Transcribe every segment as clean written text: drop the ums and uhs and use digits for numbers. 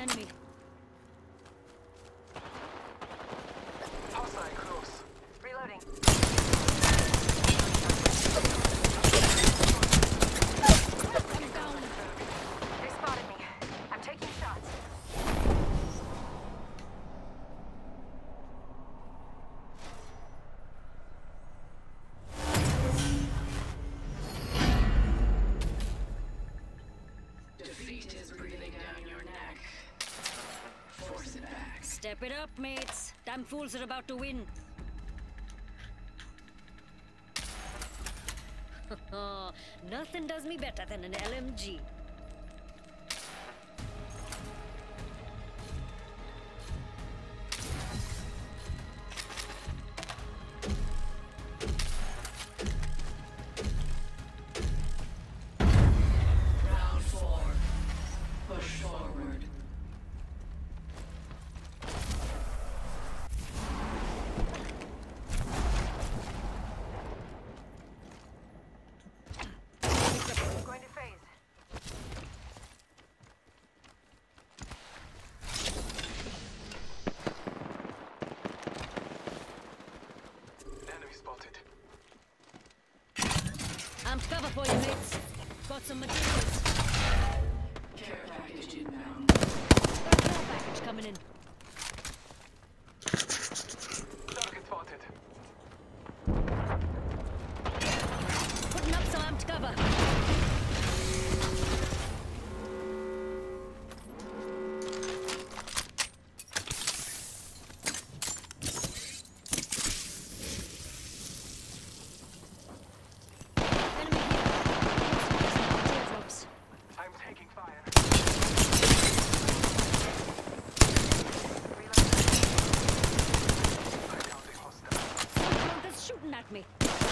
enemy. Hostile close. Reloading. I'm down. They spotted me. I'm taking shots. Defeat is breathing down your neck. Force it back. Step it up, mates. Damn fools are about to win. Nothing does me better than an LMG. Round 4. Push forward. Going to phase. Enemy spotted. Amped cover for you, mates. Got some materials. Care package inbound. Got a care package coming in. Target spotted. Putting up some amped cover. Enemy here. Teardrops. I'm taking fire. I found a hostile. Someone that's shooting at me.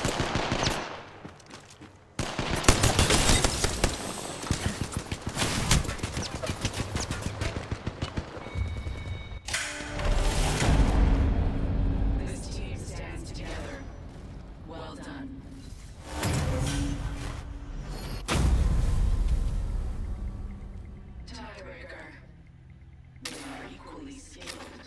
This team stands together. Well done. Tiebreaker. They are equally skilled.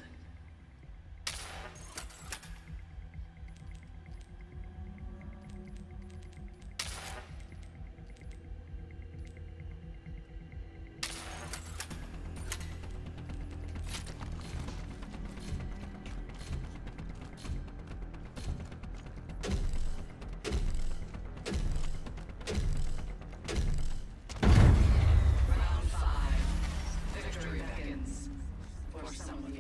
Round 5. Victory beckons. For some of you.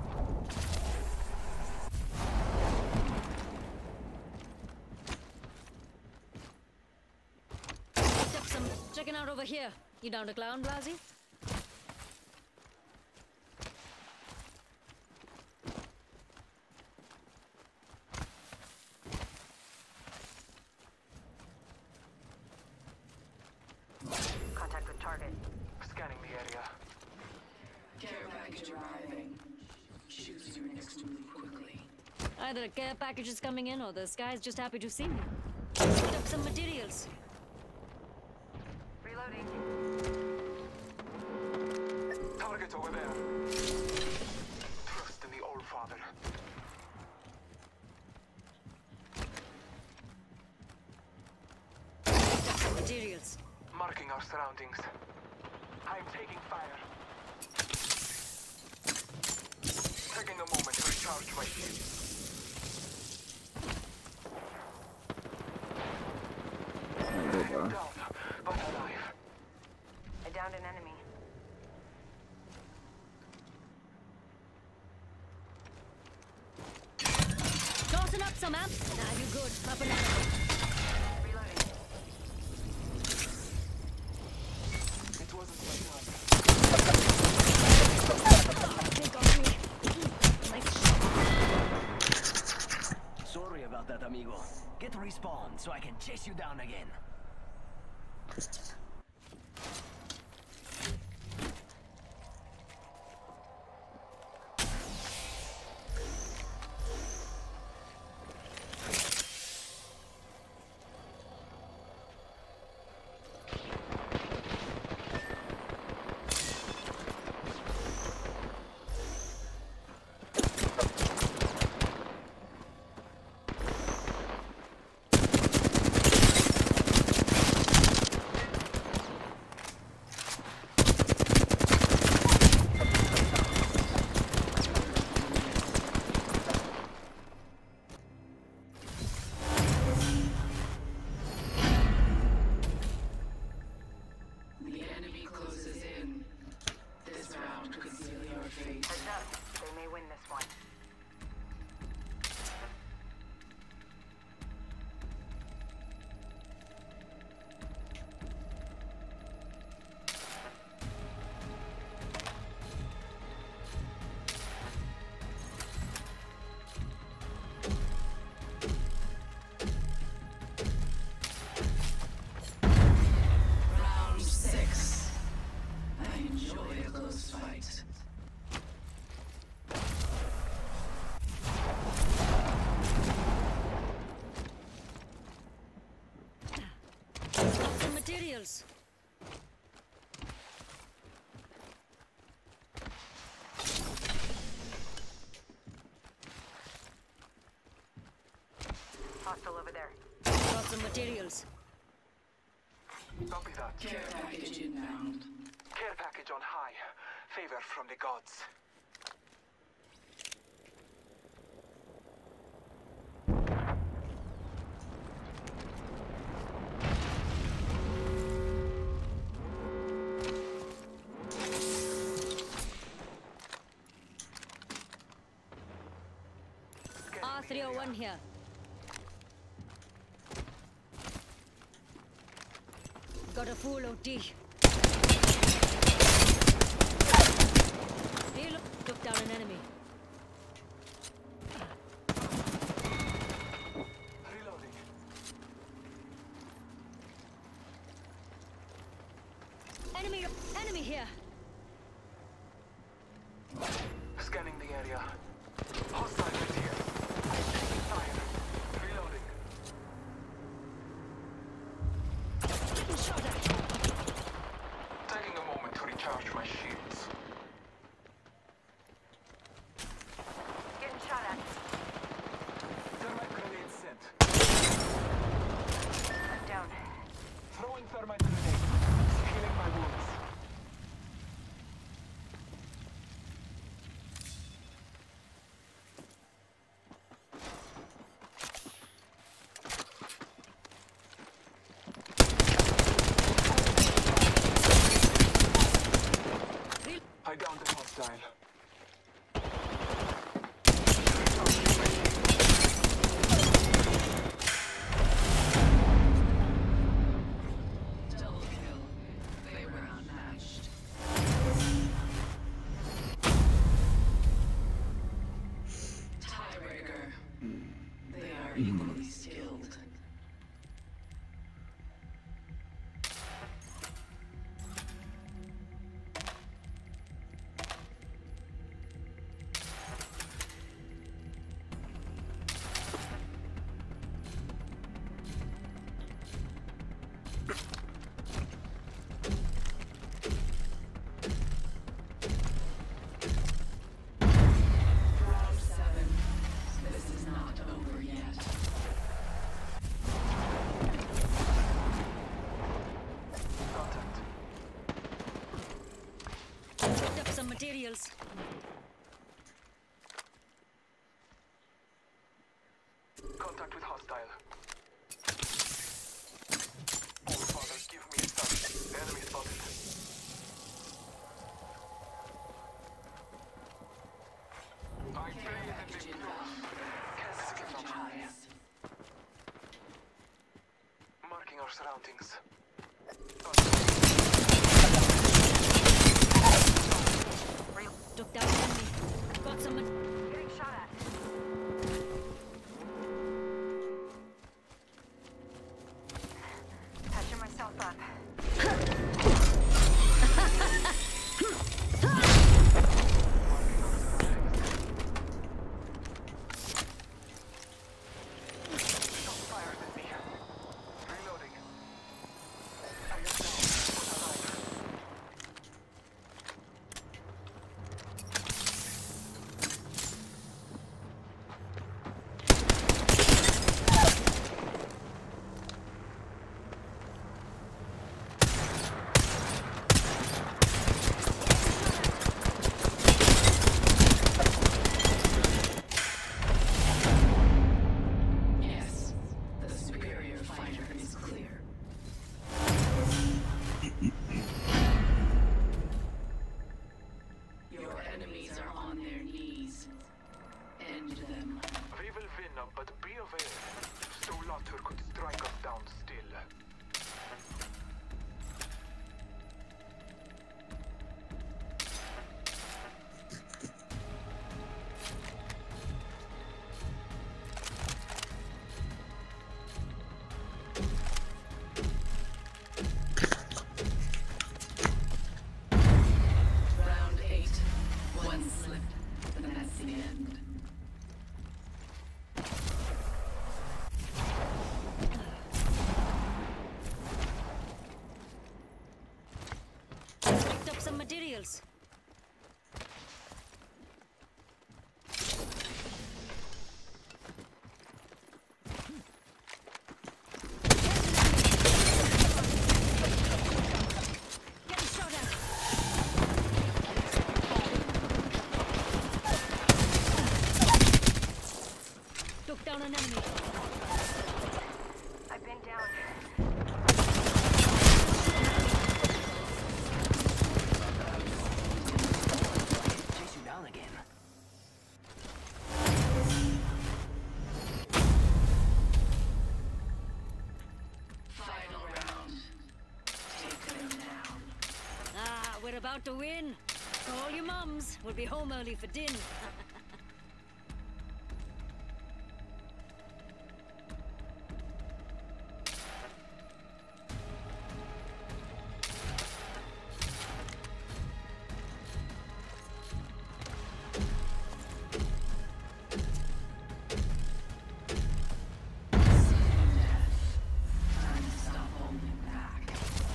Picked up some. Checking out over here. You down to clown, Blasey? Contact with target. Scanning the area. Care package arriving. Choose your next move quickly. Either a care package is coming in or this guy's just happy to see me. Picked up some materials. Reloading. Target over there. Trust in the Old Father. Picked up some materials. Marking our surroundings. I'm taking fire. Taking a moment to recharge my shields. Down, but alive. I downed an enemy. Tossing up some amp. Nah, you good. Up and at Reloading. It wasn't my time. Think of me. Nice shot. Sorry about that, amigo. Get respawn so I can chase you down again. some materials. Copy that. Care package inbound. Care package on high. Favor from the gods. R301 here. Got a full OT. Reload. Took down an enemy. Reloading. Enemy here. Scanning the area. Hostile right here. Taking fire. Reloading. Getting shot at. Taking a moment to recharge my shields. Getting shot at. Thermite grenade sent. I'm down. Throwing thermite grenade. Healing my wounds. I downed the hostile. Double kill. They were unmatched. Tiebreaker. They are equally skilled. Round 7. This is not over yet. Contact. Picked up some materials. Contact with hostile. All father, give me a start. Enemy spotted. I Care bathe in package the inbound. Strategize. marking our surroundings. Took down an enemy. Got some. Getting shot at. Patching myself up. Stop fire at me. Reloading. I am down. Alive. Yes, the superior fighter is clear. Your enemies are on their knees. End them. We will win, but be aware. Solatur could strike us down still. Round 8. One slip, and that's the end. Picked up some materials. about to win. Call your mums. We'll be home early for dinner. Stop holding back.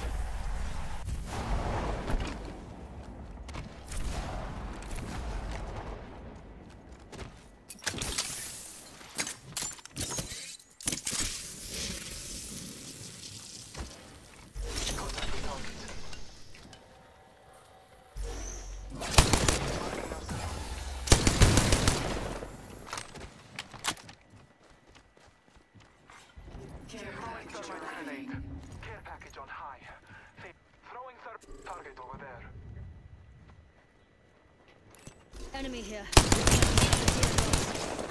Contact with target. Marking ourselves. Care Throwing package thermite grenade. arriving. Care package on high. Throwing target over there. Enemy here.